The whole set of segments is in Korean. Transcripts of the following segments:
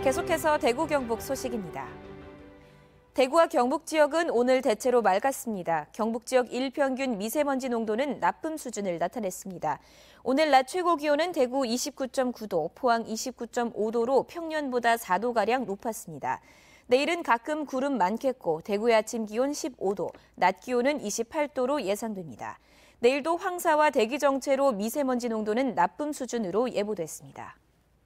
계속해서 대구 경북 소식입니다. 대구와 경북 지역은 오늘 대체로 맑았습니다. 경북 지역 일평균 미세먼지 농도는 나쁨 수준을 나타냈습니다. 오늘 낮 최고 기온은 대구 29.9도, 포항 29.5도로 평년보다 4도가량 높았습니다. 내일은 가끔 구름 많겠고 대구의 아침 기온 15도, 낮 기온은 28도로 예상됩니다. 내일도 황사와 대기 정체로 미세먼지 농도는 나쁨 수준으로 예보됐습니다.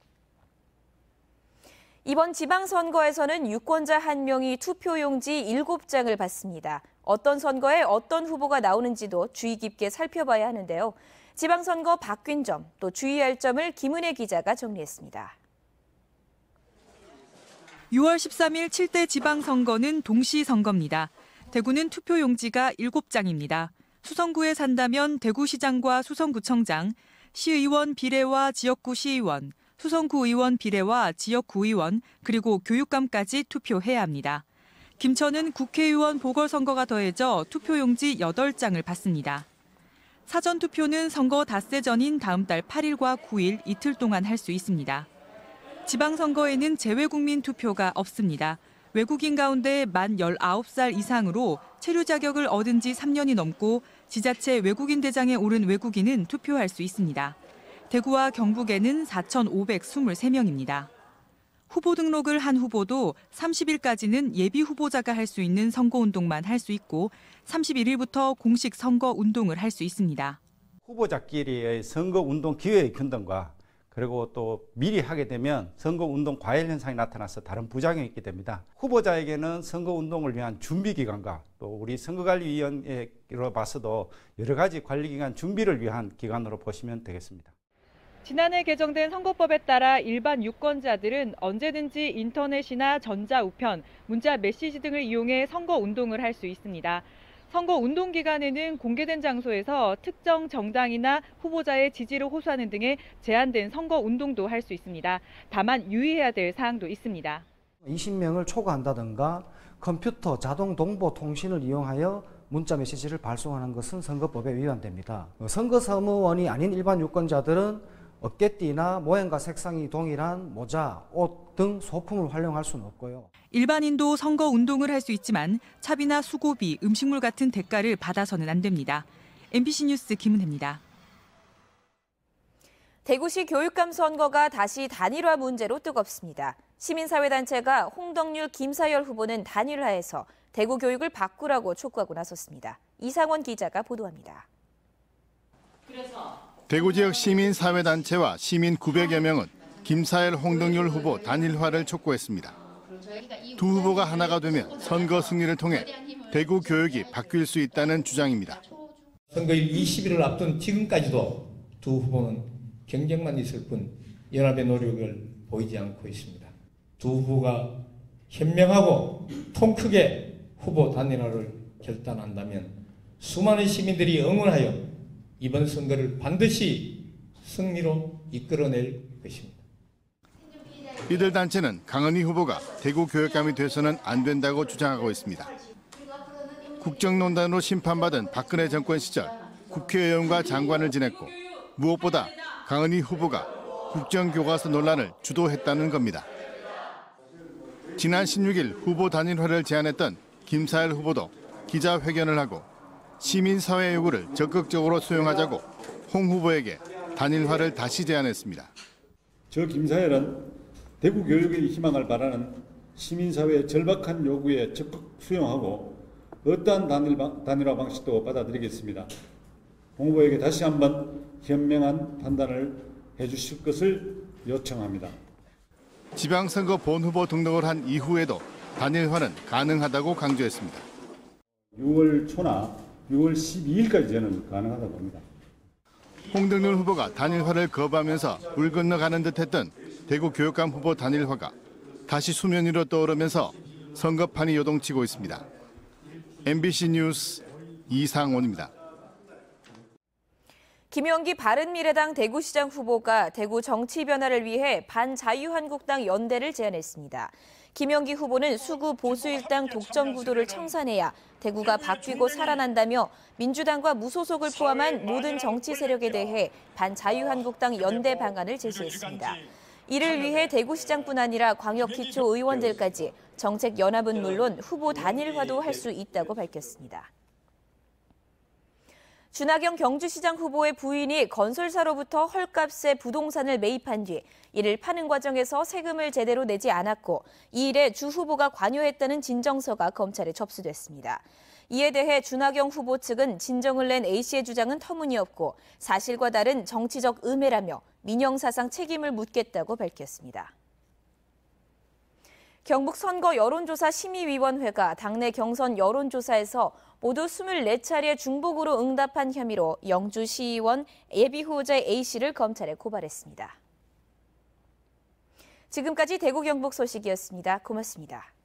이번 지방선거에서는 유권자 1명이 투표용지 7장을 받습니다. 어떤 선거에 어떤 후보가 나오는지도 주의 깊게 살펴봐야 하는데요. 지방선거 바뀐 점, 또 주의할 점을 김은혜 기자가 정리했습니다. 6월 13일 7대 지방선거는 동시선거입니다. 대구는 투표용지가 7장입니다. 수성구에 산다면 대구시장과 수성구청장, 시의원 비례와 지역구 시의원, 수성구 의원 비례와 지역구 의원, 그리고 교육감까지 투표해야 합니다. 김천은 국회의원 보궐선거가 더해져 투표용지 8장을 받습니다. 사전투표는 선거 닷새 전인 다음 달 8일과 9일 이틀 동안 할 수 있습니다. 지방선거에는 재외국민 투표가 없습니다. 외국인 가운데 만 19살 이상으로 체류 자격을 얻은 지 3년이 넘고 지자체 외국인 대장에 오른 외국인은 투표할 수 있습니다. 대구와 경북에는 4,523명입니다. 후보 등록을 한 후보도 30일까지는 예비 후보자가 할 수 있는 선거운동만 할 수 있고 31일부터 공식 선거운동을 할 수 있습니다. 후보자끼리의 선거운동 기회의 균등과 그리고 또 미리 하게 되면 선거운동 과열 현상이 나타나서 다른 부작용이 있게 됩니다. 후보자에게는 선거운동을 위한 준비기간과 또 우리 선거관리위원회로 봐서도 여러 가지 관리기간 준비를 위한 기간으로 보시면 되겠습니다. 지난해 개정된 선거법에 따라 일반 유권자들은 언제든지 인터넷이나 전자우편, 문자 메시지 등을 이용해 선거운동을 할 수 있습니다. 선거운동 기간에는 공개된 장소에서 특정 정당이나 후보자의 지지를 호소하는 등의 제한된 선거운동도 할 수 있습니다. 다만 유의해야 될 사항도 있습니다. 20명을 초과한다든가 컴퓨터 자동 동보 통신을 이용하여 문자 메시지를 발송하는 것은 선거법에 위반됩니다. 선거 사무원이 아닌 일반 유권자들은 어깨띠나 모양과 색상이 동일한 모자, 옷 등 소품을 활용할 수는 없고요. 일반인도 선거 운동을 할 수 있지만 차비나 수고비, 음식물 같은 대가를 받아서는 안 됩니다. MBC 뉴스 김은혜입니다. 대구시 교육감 선거가 다시 단일화 문제로 뜨겁습니다. 시민사회단체가 홍덕률, 김사열 후보는 단일화해서 대구 교육을 바꾸라고 촉구하고 나섰습니다. 이상원 기자가 보도합니다. 대구 지역 시민사회단체와 시민 900여 명은 김사열, 홍덕률 후보 단일화를 촉구했습니다. 두 후보가 하나가 되면 선거 승리를 통해 대구 교육이 바뀔 수 있다는 주장입니다. 선거일 20일을 앞둔 지금까지도 두 후보는 경쟁만 있을 뿐 연합의 노력을 보이지 않고 있습니다. 두 후보가 현명하고 통 크게 후보 단일화를 결단한다면 수많은 시민들이 응원하여 이번 선거를 반드시 승리로 이끌어낼 것입니다. 이들 단체는 강은희 후보가 대구 교육감이 돼서는 안 된다고 주장하고 있습니다. 국정농단으로 심판받은 박근혜 정권 시절 국회의원과 장관을 지냈고 무엇보다 강은희 후보가 국정교과서 논란을 주도했다는 겁니다. 지난 16일 후보 단일화를 제안했던 김사열 후보도 기자회견을 하고 시민사회 요구를 적극적으로 수용하자고 홍 후보에게 단일화를 다시 제안했습니다. 저 김사열은 대구 교육의 희망을 바라는 시민사회의 절박한 요구에 적극 수용하고 어떠한 단일화 방식도 받아들이겠습니다. 홍 후보에게 다시 한번 현명한 판단을 해주실 것을 요청합니다. 지방선거 본후보 등록을 한 이후에도 단일화는 가능하다고 강조했습니다. 6월 초나 6월 12일까지 저는 가능하다고 봅니다. 홍덕률 후보가 단일화를 거부하면서 물 건너가는 듯했던 대구 교육감 후보 단일화가 다시 수면 위로 떠오르면서 선거판이 요동치고 있습니다. MBC 뉴스 이상원입니다. 김용기 바른미래당 대구시장 후보가 대구 정치 변화를 위해 반자유한국당 연대를 제안했습니다. 김용기 후보는 수구 보수일당 독점 구도를 청산해야 대구가 바뀌고 살아난다며 민주당과 무소속을 포함한 모든 정치 세력에 대해 반자유한국당 연대 방안을 제시했습니다. 이를 위해 대구시장뿐 아니라 광역기초 의원들까지 정책 연합은 물론 후보 단일화도 할 수 있다고 밝혔습니다. 준하경 경주시장 후보의 부인이 건설사로부터 헐값에 부동산을 매입한 뒤 이를 파는 과정에서 세금을 제대로 내지 않았고 이 일에 주 후보가 관여했다는 진정서가 검찰에 접수됐습니다. 이에 대해 준하경 후보 측은 진정을 낸 A씨의 주장은 터무니없고 사실과 다른 정치적 음해라며 민영사상 책임을 묻겠다고 밝혔습니다. 경북 선거 여론조사 심의위원회가 당내 경선 여론조사에서 모두 24차례 중복으로 응답한 혐의로 영주시의원 예비후보자 A씨를 검찰에 고발했습니다. 지금까지 대구 경북 소식이었습니다. 고맙습니다.